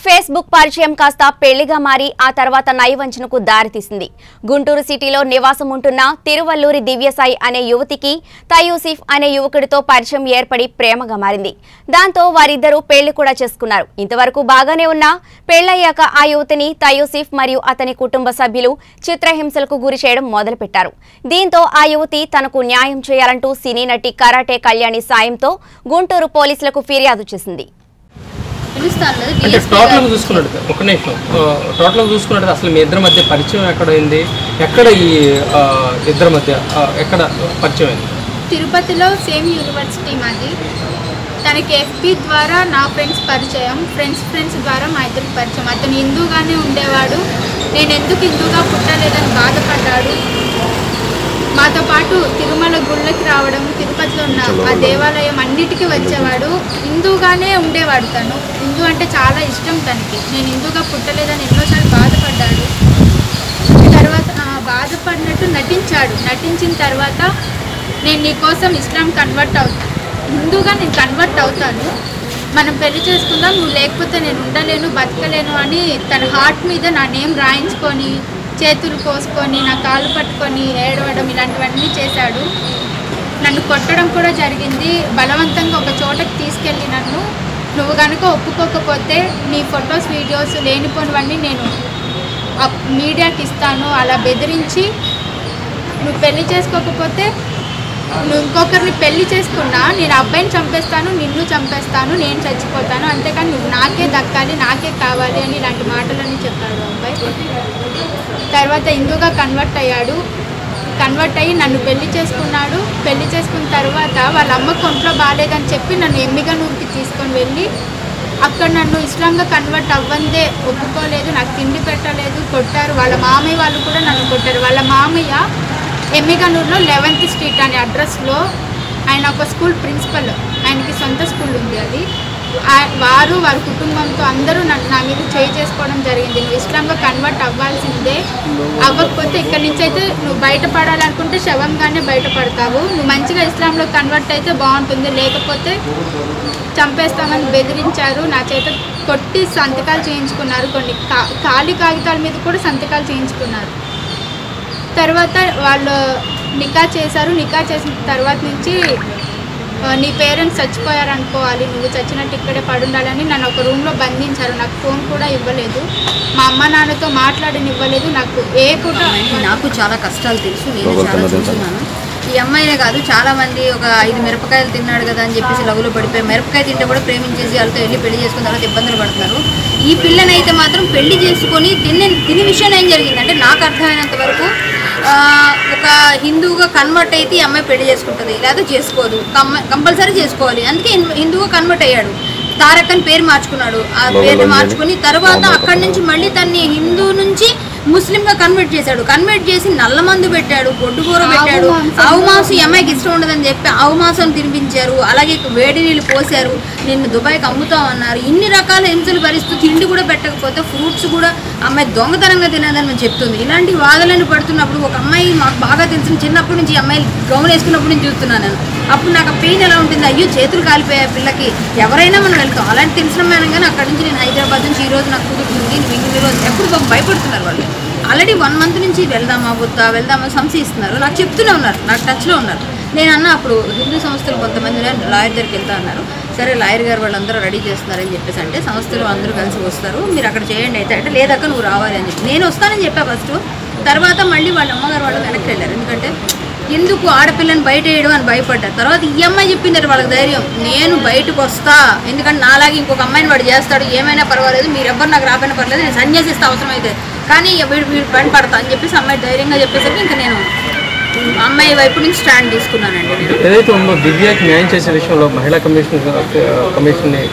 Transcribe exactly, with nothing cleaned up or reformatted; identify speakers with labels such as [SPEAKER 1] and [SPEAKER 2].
[SPEAKER 1] Facebook పరిచయం కాస్త పెళ్లిగా మారి ఆ తర్వాత నయవంచనకు దారితీసింది. గుంటూరు సిటీలో నివాసం ఉంటున్న తిరువల్లూరి దివ్యసాయి అనే యువతికి తయూసిఫ్ అనే యువకుడితో పరిచయం ఏర్పడి ప్రేమగా మారింది. దాంతో వారిద్దరూ పెళ్లి కూడా చేసుకున్నారు. ఇంతవరకు బాగానే ఉన్నా పెళ్లయ్యాక ఆ యువతిని తయూసిఫ్ మరియు అతని కుటుంబ సభ్యులు చిత్రహింసలకు గురి చేయడం మొదలుపెట్టారు. దీంతో ఆ యువతి తనకు న్యాయం చేయాలంటూ సినీ నటి కరాటే కళ్యాణి సాయంతో గుంటూరు పోలీసులకు ఫిర్యాదు చేసింది.
[SPEAKER 2] అంటే టోటల్గా చూసుకున్నట్టు ఒక నిమిషం టోటల్గా చూసుకున్నట్టు అసలు మీ ఇద్దరి మధ్య పరిచయం ఎక్కడైంది, ఎక్కడ ఈ ఇద్దరి మధ్య ఎక్కడ పరిచయం అయింది?
[SPEAKER 3] తిరుపతిలో సేమ్ యూనివర్సిటీ మాది. తనకి ఎఫ్బి ద్వారా నా ఫ్రెండ్స్ పరిచయం, ఫ్రెండ్స్ ఫ్రెండ్స్ ద్వారా మా ఇద్దరికి పరిచయం. అతను హిందూగానే ఉండేవాడు. నేను ఎందుకు హిందూగా పుట్టలేదని బాధపడ్డాడు. మాతో పాటు తిరుమల గుళ్ళకి రావడం, తిరుపతిలో ఉన్న ఆ దేవాలయం అన్నిటికీ వచ్చేవాడు. హిందూగానే ఉండేవాడు. తను హిందూ అంటే చాలా ఇష్టం తనకి. నేను హిందూగా పుట్టలేదని ఎన్నోసార్లు బాధపడ్డాడు. తర్వాత బాధపడినట్టు నటించాడు. నటించిన తర్వాత నేను నీకోసం ఇస్లాం కన్వర్ట్ అవుతాను, హిందూగా నేను కన్వర్ట్ అవుతాను, మనం పెళ్లి చేసుకుందాం, నువ్వు లేకపోతే నేను ఉండలేను, బతకలేను అని తన హార్ట్ మీద నా నేమ్ రాయించుకొని చేతులు కోసుకొని నా కాళ్ళు పట్టుకొని ఏడవడం ఇలాంటివన్నీ చేశాడు. నన్ను కొట్టడం కూడా జరిగింది. బలవంతంగా ఒక చోటకి తీసుకెళ్ళి నన్ను నువ్వు కనుక ఒప్పుకోకపోతే నీ ఫొటోస్ వీడియోస్ లేనిపోనివన్నీ నేను మీడియాకి ఇస్తాను అలా బెదిరించి, నువ్వు పెళ్లి చేసుకోకపోతే నువ్వు ఇంకొకరిని పెళ్లి చేసుకున్నా నేను అబ్బాయిని చంపేస్తాను, నిన్ను చంపేస్తాను, నేను చచ్చిపోతాను, అంతేకాని నువ్వు నాకే దక్కాలి, నాకే కావాలి అని ఇలాంటి మాటలన్నీ చెప్పాడు అబ్బాయి. తర్వాత హిందూగా కన్వర్ట్ అయ్యాడు. కన్వర్ట్ అయ్యి నన్ను పెళ్లి చేసుకున్నాడు. పెళ్లి చేసుకున్న తర్వాత వాళ్ళ అమ్మకు ఒంట్లో బాగాలేదని చెప్పి నన్ను ఎమ్మిగనూరుకి తీసుకొని వెళ్ళి అక్కడ నన్ను ఇస్లాంగా కన్వర్ట్ అవ్వందే ఒప్పుకోలేదు, నాకు తిండి పెట్టలేదు, కొట్టారు. వాళ్ళ మామయ్య వాళ్ళు కూడా నన్ను కొట్టారు. వాళ్ళ మామయ్య ఎమ్మిగనూరులో లెవెన్త్ స్ట్రీట్ అనే అడ్రస్లో ఆయన ఒక స్కూల్ ప్రిన్సిపల్, ఆయనకి సొంత స్కూల్ ఉంది. అది వారు వారి కుటుంబంతో అందరూ నన్ను నా మీద చేయి చేసుకోవడం జరిగింది. నువ్వు ఇస్లాంగా కన్వర్ట్ అవ్వాల్సిందే, అవ్వకపోతే ఇక్కడి నుంచి అయితే నువ్వు బయటపడాలనుకుంటే శవంగానే బయటపడతావు, నువ్వు మంచిగా ఇస్లాంలో కన్వర్ట్ అయితే బాగుంటుంది, లేకపోతే చంపేస్తామని బెదిరించారు. నా చేత కొట్టి సంతకాలు చేయించుకున్నారు. కొన్ని కా ఖాళీ కాగితాల మీద కూడా సంతకాలు చేయించుకున్నారు. తర్వాత వాళ్ళు నికా చేశారు. నికా చేసిన తర్వాత నుంచి నీ పేరెంట్స్ చచ్చిపోయారు అనుకోవాలి, నువ్వు చచ్చినట్టు ఇక్కడే పడుండాలని నన్ను ఒక రూమ్లో బంధించారు. నాకు ఫోన్ కూడా ఇవ్వలేదు, మా అమ్మ నాన్నతో మాట్లాడనివ్వలేదు. నాకు ఏ కూడా
[SPEAKER 4] నాకు చాలా కష్టాలు తెలుసు, నేను చాలా చూస్తున్నాను. ఈ అమ్మాయినే కాదు చాలామంది ఒక ఐదు మిరపకాయలు తిన్నాడు కదా అని చెప్పేసి లవ్లో పడిపోయి మిరపకాయ తింటే కూడా ప్రేమించేసి వాళ్ళతో వెళ్ళి పెళ్లి చేసుకున్న తర్వాత ఇబ్బందులు పడుతున్నారు. ఈ పిల్లనైతే మాత్రం పెళ్లి చేసుకొని తినే తినే విషయం ఏం జరిగిందంటే నాకు అర్థమైనంత వరకు ఒక హిందూగా కన్వర్ట్ అయితే ఈ అమ్మాయి పెళ్లి చేసుకుంటుంది, లేదా చేసుకోదు, కంపల్సరీ చేసుకోవాలి. అందుకే హిందూగా కన్వర్ట్ అయ్యాడు. తారక్ అని పేరు మార్చుకున్నాడు. ఆ పేరు మార్చుకుని తర్వాత అక్కడి నుంచి మళ్ళీ తన్ని హిందూ నుంచి ముస్లింగా కన్వర్ట్ చేశాడు. కన్వర్ట్ చేసి నల్ల మందు పెట్టాడు, గొడ్డుకూర పెట్టాడు. ఆవు మాంసం ఈ అమ్మాయికి ఇష్టం ఉండదని చెప్పి ఆవు మాంసం తినిపించారు. అలాగే వేడి నీళ్ళు పోసారు, నిన్ను దుబాయ్కి అమ్ముతామన్నారు. ఇన్ని రకాల హింసలు భరిస్తూ తిండి కూడా పెట్టకపోతే ఫ్రూట్స్ కూడా అమ్మాయి దొంగతనంగా తినేదని మేము చెప్తుంది. ఇలాంటి వాదనలు పడుతున్నప్పుడు ఒక అమ్మాయి మాకు బాగా తెలిసిన చిన్నప్పటి నుంచి అమ్మాయి గౌన్ వేసుకున్నప్పుడు నుంచి చూస్తున్నాను నేను. అప్పుడు నాకు ఆ పెయిన్ ఎలా ఉంటుంది, అయ్యో చేతులు కాలిపోయాయి పిల్లకి, ఎవరైనా మనం వెళ్తాం అలాంటి తెలిసిన మేనం. కానీ అక్కడి నుంచి నేను హైదరాబాద్ నుంచి ఈ రోజు నాకు కుదురుతుంది, ఇంగ్లీష్ రోజు ఎప్పుడు భయపడుతున్నారు వాళ్ళు. ఆల్రెడీ వన్ మంత్ నుంచి వెళ్దామా వద్దా వెళ్దామా సంశయిస్తున్నారు. నాకు చెప్తూనే ఉన్నారు, నాకు టచ్లో ఉన్నారు. నేను అన్న అప్పుడు హిందూ సంస్థలు కొంతమంది లాయర్ దగ్గరికి వెళ్తా అన్నారు. సరే లాయర్ గారు వాళ్ళందరూ రెడీ చేస్తున్నారని చెప్పేసి అంటే సంస్థలు అందరూ కలిసి వస్తారు, మీరు అక్కడ చేయండి అయితే అంటే లేదక్క నువ్వు రావాలి అని చెప్పి నేను వస్తానని చెప్పా ఫస్ట్. తర్వాత మళ్ళీ వాళ్ళ అమ్మగారు వాళ్ళు వెనక్కి వెళ్ళారు. ఎందుకంటే ఎందుకు ఆడపిల్లని బయట వేయడం అని భయపడ్డారు. తర్వాత ఈ అమ్మాయి చెప్పింది వాళ్ళకి ధైర్యం, నేను బయటకు వస్తా, ఎందుకంటే నాలాగే ఇంకొక అమ్మాయిని వాడు చేస్తాడు, ఏమైనా పర్వాలేదు, మీరు ఎవ్వరు నాకు రాకపోయినా పర్లేదు, నేను సన్యాసిస్తా అవసరం అయితే, కానీ వీడు వీడు పని పడతా అని చెప్పేసి అమ్మాయి ధైర్యంగా చెప్పేసరికి ఇంకా నేను అమ్మాయి వైపు నుంచి స్టాండ్ తీసుకున్నానండి.
[SPEAKER 2] ఏదైతే ఉందో దివ్యకి న్యాయం చేసే విషయంలో మహిళా కమిషన్ కమిషన్